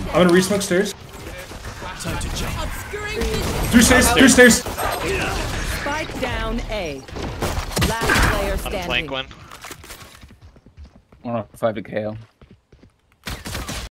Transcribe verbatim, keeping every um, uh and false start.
I'm gonna re-smoke stairs. Time to jump. Through stairs, through stairs. Spike down A. Last player On a standing. flank one. one oh five to K O.